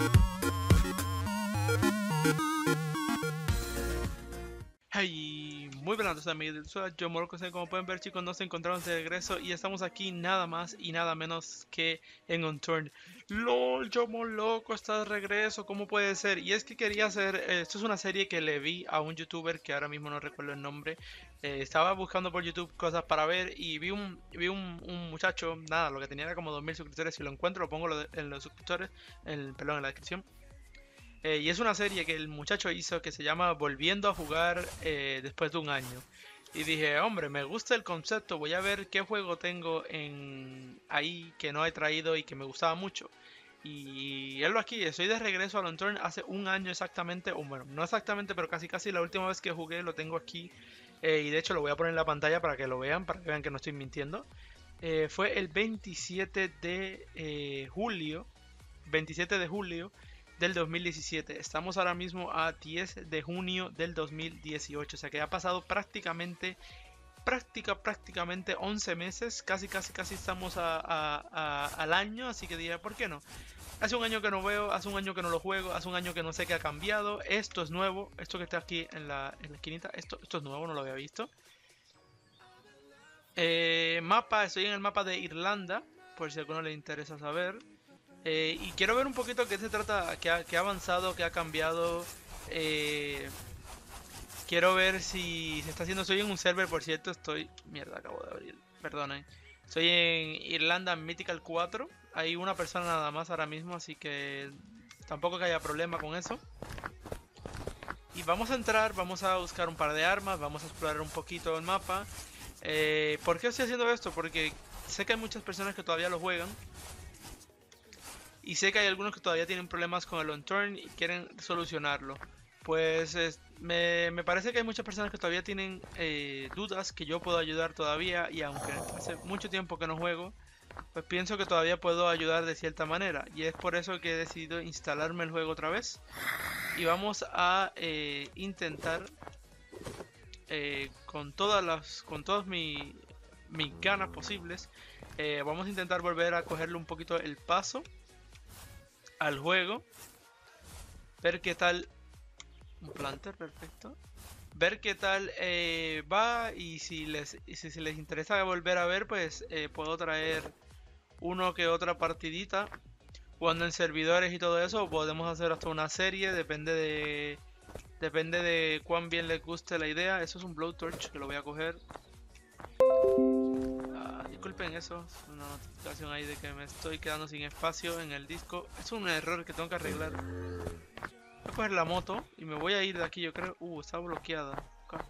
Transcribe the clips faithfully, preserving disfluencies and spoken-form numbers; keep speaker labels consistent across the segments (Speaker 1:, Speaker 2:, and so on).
Speaker 1: Hey, muy buenas amigos, soy yo Morocco. Como pueden ver, chicos, nos encontramos de regreso y estamos aquí nada más y nada menos que en Unturned. LOL, yo loco, está de regreso, ¿cómo puede ser? Y es que quería hacer, eh, esto es una serie que le vi a un youtuber que ahora mismo no recuerdo el nombre. Eh, estaba buscando por YouTube cosas para ver y vi un, vi un, un muchacho, nada, lo que tenía era como dos mil suscriptores. Si lo encuentro, lo pongo lo de- en los suscriptores, en, perdón, en la descripción. Eh, y es una serie que el muchacho hizo que se llama Volviendo a jugar eh, después de un año. Y dije, hombre, me gusta el concepto, voy a ver qué juego tengo en ahí que no he traído y que me gustaba mucho. Y él lo aquí, estoy de regreso a Unturned hace un año exactamente, o bueno, no exactamente, pero casi casi la última vez que jugué lo tengo aquí. Eh, y de hecho lo voy a poner en la pantalla para que lo vean, para que vean que no estoy mintiendo. Eh, fue el veintisiete de eh, julio, veintisiete de julio del dos mil diecisiete. Estamos ahora mismo a diez de junio del dos mil dieciocho. O sea que ha pasado prácticamente, práctica, prácticamente once meses. Casi, casi, casi estamos a, a, a, al año. Así que diría, ¿por qué no? Hace un año que no veo, hace un año que no lo juego, hace un año que no sé qué ha cambiado. Esto es nuevo. Esto que está aquí en la, en la esquinita, esto, esto es nuevo, no lo había visto. Eh, mapa, estoy en el mapa de Irlanda, por si a alguno le interesa saber. Eh, y quiero ver un poquito qué se trata, qué ha, qué ha avanzado, qué ha cambiado. Eh, quiero ver si se está haciendo. Estoy en un server, por cierto. Estoy. Mierda, acabo de abrir. Perdonen. Estoy en Irlanda Mythical cuatro. Hay una persona nada más ahora mismo, así que tampoco que haya problema con eso. Y vamos a entrar, vamos a buscar un par de armas, vamos a explorar un poquito el mapa. Eh, ¿Por qué estoy haciendo esto? Porque sé que hay muchas personas que todavía lo juegan. Y sé que hay algunos que todavía tienen problemas con el Unturned y quieren solucionarlo. Pues es, me, me parece que hay muchas personas que todavía tienen eh, dudas que yo puedo ayudar todavía. Y aunque hace mucho tiempo que no juego, pues pienso que todavía puedo ayudar de cierta manera. Y es por eso que he decidido instalarme el juego otra vez. Y vamos a eh, intentar eh, con todas las, con todas mi, mis ganas posibles. Eh, vamos a intentar volver a cogerle un poquito el paso al juego, ver qué tal. Un planter, perfecto. Ver qué tal eh, va y si les y si, si les interesa volver a ver, pues eh, puedo traer uno que otra partidita jugando en servidores y todo eso. Podemos hacer hasta una serie, depende de depende de cuán bien les guste la idea. Eso es un blowtorch que lo voy a coger. Ah, disculpen eso, es una notificación ahí de que me estoy quedando sin espacio en el disco. Es un error que tengo que arreglar. Voy a coger la moto y me voy a ir de aquí, yo creo. Uh, está bloqueada. Okay.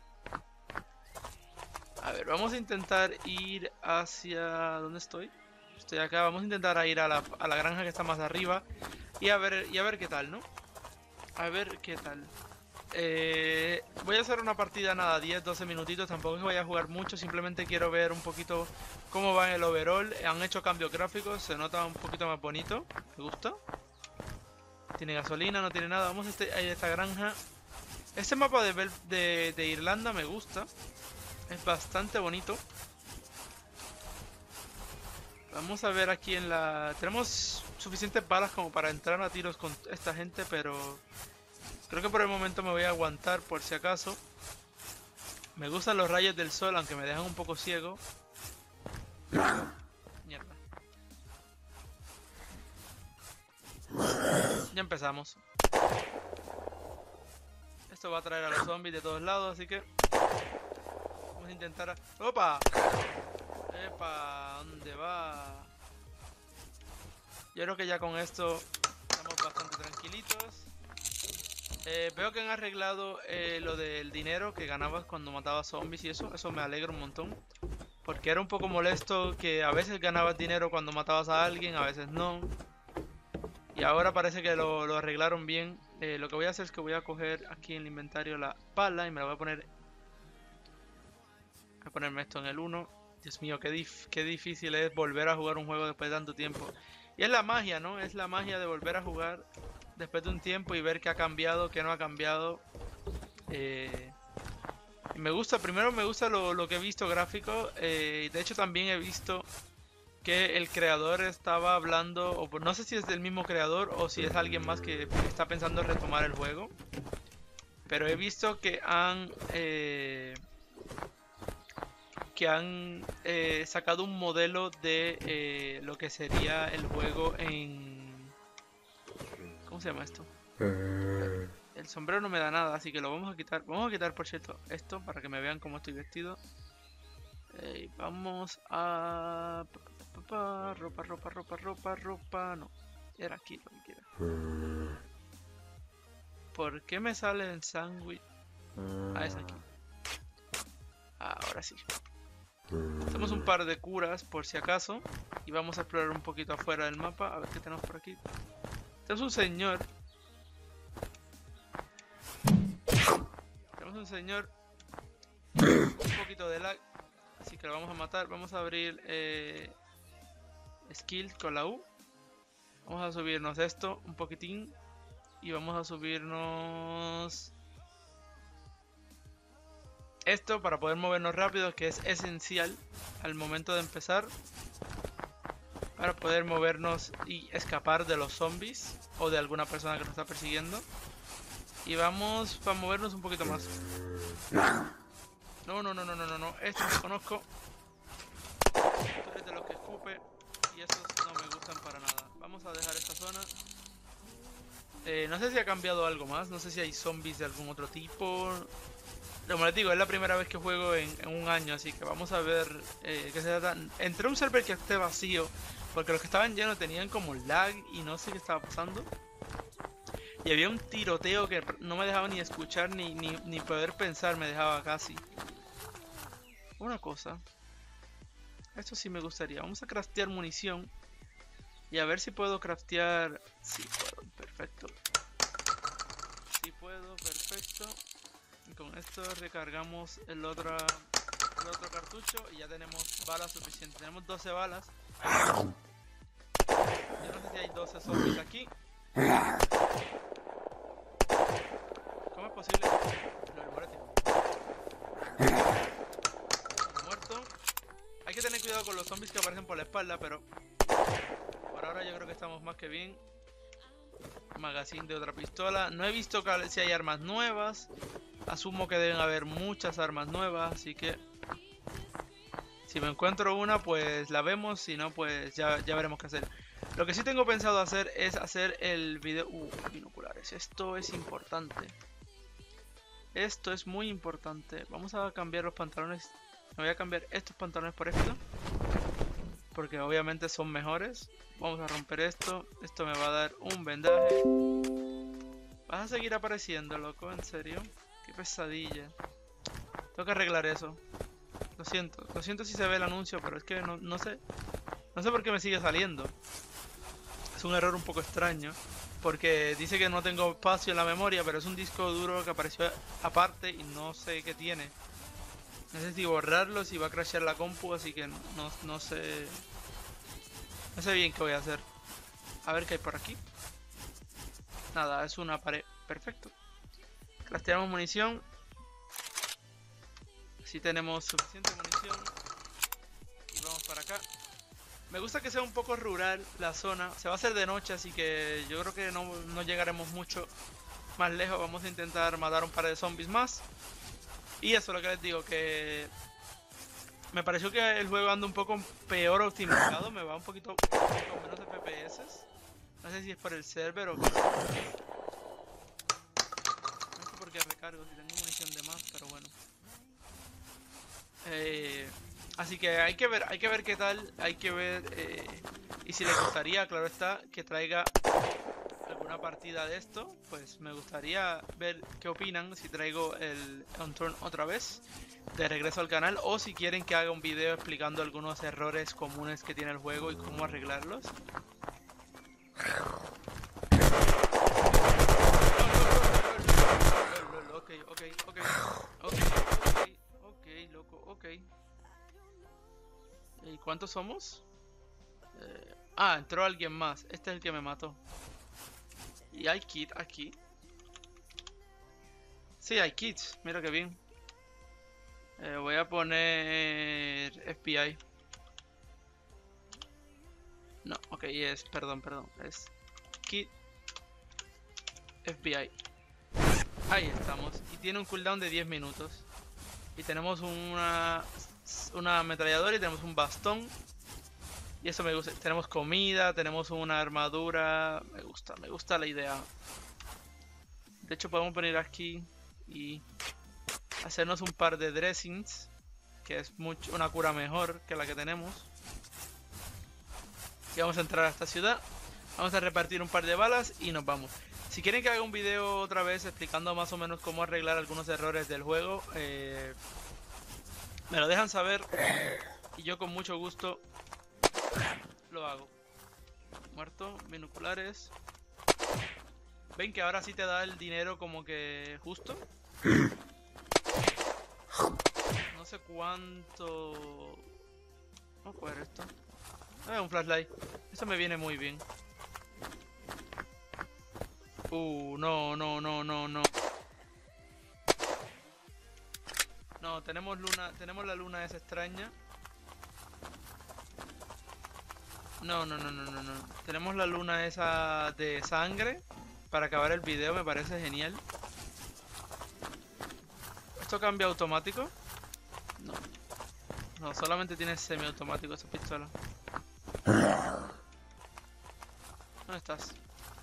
Speaker 1: A ver, vamos a intentar ir hacia... ¿Dónde estoy? Estoy acá, vamos a intentar ir a la, a la granja que está más arriba. Y a ver, y a ver qué tal, ¿no? A ver qué tal. Eh, voy a hacer una partida, nada, diez doce minutitos, tampoco es que vaya a jugar mucho, simplemente quiero ver un poquito cómo va en el overall. Han hecho cambios gráficos, se nota un poquito más bonito, me gusta. Tiene gasolina, no tiene nada, vamos a, este, a esta granja. Este mapa de, de, de Irlanda me gusta, es bastante bonito. Vamos a ver aquí en la... Tenemos suficientes balas como para entrar a tiros con esta gente, pero... Creo que por el momento me voy a aguantar por si acaso. Me gustan los rayos del sol, aunque me dejan un poco ciego. Mierda. Ya empezamos. Esto va a traer a los zombies de todos lados, así que... Vamos a intentar... A... ¡Opa! ¡Epa! ¿Dónde va? Yo creo que ya con esto estamos bastante tranquilitos. Eh, veo que han arreglado eh, lo del dinero que ganabas cuando matabas zombies y eso. Eso me alegra un montón. Porque era un poco molesto que a veces ganabas dinero cuando matabas a alguien, a veces no. Y ahora parece que lo, lo arreglaron bien. Eh, lo que voy a hacer es que voy a coger aquí en el inventario la pala y me la voy a poner... Voy a ponerme esto en el uno. Dios mío, qué, dif qué difícil es volver a jugar un juego después de tanto tiempo. Y es la magia, ¿no? Es la magia de volver a jugar después de un tiempo y ver qué ha cambiado, qué no ha cambiado. Eh, y me gusta, primero me gusta lo, lo que he visto gráfico. Eh, de hecho también he visto que el creador estaba hablando, o no sé si es del mismo creador o si es alguien más que está pensando en retomar el juego. Pero he visto que han eh, que han eh, sacado un modelo de eh, lo que sería el juego en... ¿Cómo se llama esto? El sombrero no me da nada, así que lo vamos a quitar. Vamos a quitar, por cierto, esto para que me vean cómo estoy vestido. Eh, vamos a... pa, pa, pa, ropa, ropa, ropa, ropa, ropa... No, era aquí lo que quiera. ¿Por qué me sale el sándwich? Ah, es aquí. Ahora sí. Hacemos un par de curas por si acaso. Y vamos a explorar un poquito afuera del mapa. A ver qué tenemos por aquí. Tenemos un señor. Tenemos un señor. Un poquito de lag. Así que lo vamos a matar. Vamos a abrir eh, skill con la U. Vamos a subirnos esto un poquitín. Y vamos a subirnos esto para poder movernos rápido, que es esencial al momento de empezar. Para poder movernos y escapar de los zombies o de alguna persona que nos está persiguiendo. Y vamos para movernos un poquito más. No, no, no, no, no, no, no. Esto lo conozco. Tú eres de los que escupe. Y estos no me gustan para nada. Vamos a dejar esta zona. Eh, no sé si ha cambiado algo más. No sé si hay zombies de algún otro tipo. Como les digo, es la primera vez que juego en, en un año. Así que vamos a ver eh, qué se trata. Entré a un server que esté vacío. Porque los que estaban llenos tenían como lag y no sé qué estaba pasando. Y había un tiroteo que no me dejaba ni escuchar ni, ni, ni poder pensar, me dejaba casi. Una cosa. Esto sí me gustaría. Vamos a craftear munición. Y a ver si puedo craftear... Sí puedo, perfecto. Sí puedo, perfecto. Y con esto recargamos el otro, el otro cartucho y ya tenemos balas suficientes. Tenemos doce balas. Yo no sé si hay doce zombies aquí. ¿Cómo es posible? Lo del morete. Muerto. Hay que tener cuidado con los zombies que aparecen por la espalda, pero por ahora yo creo que estamos más que bien. Magazine de otra pistola. No he visto si hay armas nuevas. Asumo que deben haber muchas armas nuevas, así que si me encuentro una, pues la vemos. Si no, pues ya, ya veremos qué hacer. Lo que sí tengo pensado hacer es hacer el video... Uh, binoculares. Esto es importante. Esto es muy importante. Vamos a cambiar los pantalones. Me voy a cambiar estos pantalones por esto, porque obviamente son mejores. Vamos a romper esto. Esto me va a dar un vendaje. Vas a seguir apareciendo, loco, en serio. Qué pesadilla. Tengo que arreglar eso. Lo siento. Lo siento si se ve el anuncio, pero es que no, no sé. No sé por qué me sigue saliendo. Es un error un poco extraño. Porque dice que no tengo espacio en la memoria, pero es un disco duro que apareció aparte y no sé qué tiene. No sé si borrarlo, si va a crashear la compu, así que no, no sé. No sé bien qué voy a hacer. A ver qué hay por aquí. Nada, es una pared. Perfecto. Crafteamos munición. Así tenemos suficiente munición. Y vamos para acá. Me gusta que sea un poco rural la zona. Se va a hacer de noche, así que yo creo que no, no llegaremos mucho más lejos. Vamos a intentar matar un par de zombies más. Y eso es lo que les digo, que me pareció que el juego anda un poco peor optimizado. Me va un poquito con menos F P S. No sé si es por el server o... No sé por qué recargo, si tengo munición de más, pero bueno. Eh, así que hay que ver, hay que ver qué tal, hay que ver eh, y si les gustaría, claro está, que traiga alguna partida de esto, pues me gustaría ver qué opinan si traigo el Unturned otra vez de regreso al canal, o si quieren que haga un video explicando algunos errores comunes que tiene el juego y cómo arreglarlos. Ok, ok, ok, ok, ok, ok, loco, ok. ¿Y cuántos somos? Eh, ah, entró alguien más. Este es el que me mató. ¿Y hay kit aquí? Sí, hay kits. Mira que bien. Eh, voy a poner F B I. No, ok, es, perdón, perdón, es Kit F B I. Ahí estamos, y tiene un cooldown de diez minutos. Y tenemos una, una ametralladora y tenemos un bastón. Y eso me gusta, tenemos comida, tenemos una armadura, me gusta, me gusta la idea. De hecho podemos venir aquí y hacernos un par de dressings, que es mucho, una cura mejor que la que tenemos. Y vamos a entrar a esta ciudad, vamos a repartir un par de balas y nos vamos. Si quieren que haga un video otra vez explicando más o menos cómo arreglar algunos errores del juego, eh, me lo dejan saber y yo con mucho gusto lo hago. Muerto, binoculares. ¿Ven que ahora sí te da el dinero como que justo? No sé cuánto... Vamos a coger esto. Ah, un flashlight. Eso me viene muy bien. Uh, no, no, no, no, no. No, tenemos luna, tenemos la luna esa extraña. No, no, no, no, no, no. Tenemos la luna esa de sangre para acabar el video, me parece genial. ¿Esto cambia automático? No. No, solamente tiene semiautomático esa pistola. ¿Dónde estás?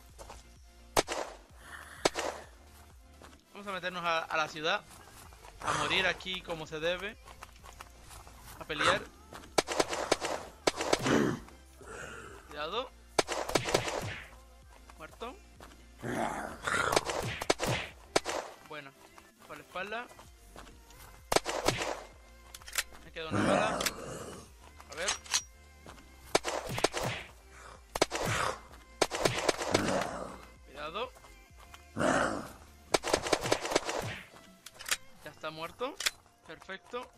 Speaker 1: Vamos a meternos a, a la ciudad. A morir aquí como se debe. A pelear. Cuidado. Muerto. Bueno, por la espalda. Me queda una bala. A ver. Cuidado. Ya está muerto. Perfecto.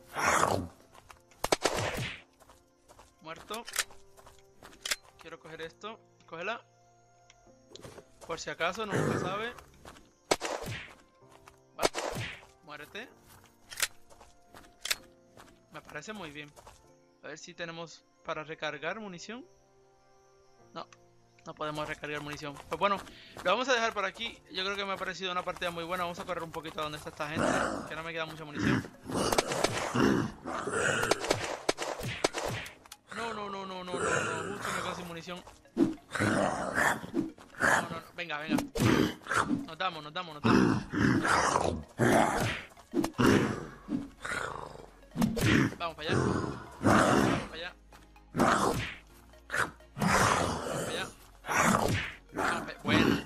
Speaker 1: Muerto. Quiero coger esto. Cógela. Por si acaso, nunca sabe. Vale. Muérete. Me parece muy bien. A ver si tenemos para recargar munición. No, no podemos recargar munición. Pues bueno, lo vamos a dejar por aquí. Yo creo que me ha parecido una partida muy buena. Vamos a correr un poquito a donde está esta gente, que no me queda mucha munición. No, no, no, no, no, no, no. Justo me quedo sin munición. No, no, no. Venga, venga. Nos damos, nos damos, nos damos. Vamos para allá. Vamos para allá. Vamos para allá. Vamos para allá. Bueno.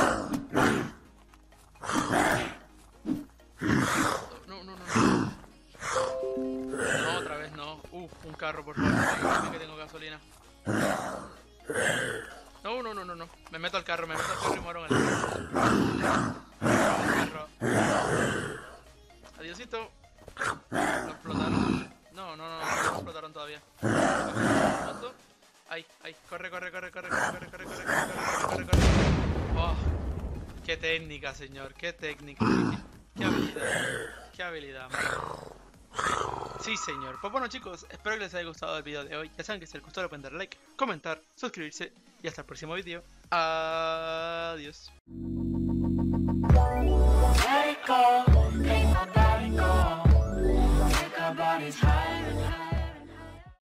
Speaker 1: No, no, no, no. No, otra vez no. Uf, un carro, por favor. Dime que tengo gasolina. No, no, no, no, no. Me meto al carro, me meto al carro y muero en el carro. Adiosito. Lo explotaron. No, no, no, no, no lo explotaron todavía. ¿Cuánto? Ahí, ahí. Corre, corre, corre, corre, corre, corre, corre, corre, corre, corre, corre. Oh, qué técnica, señor. Qué técnica. Qué, qué habilidad. Qué habilidad, man. Sí, señor. Pues bueno, chicos, espero que les haya gustado el video de hoy. Ya saben que si les gustó, le pueden dar like, comentar, suscribirse y hasta el próximo video. Adiós.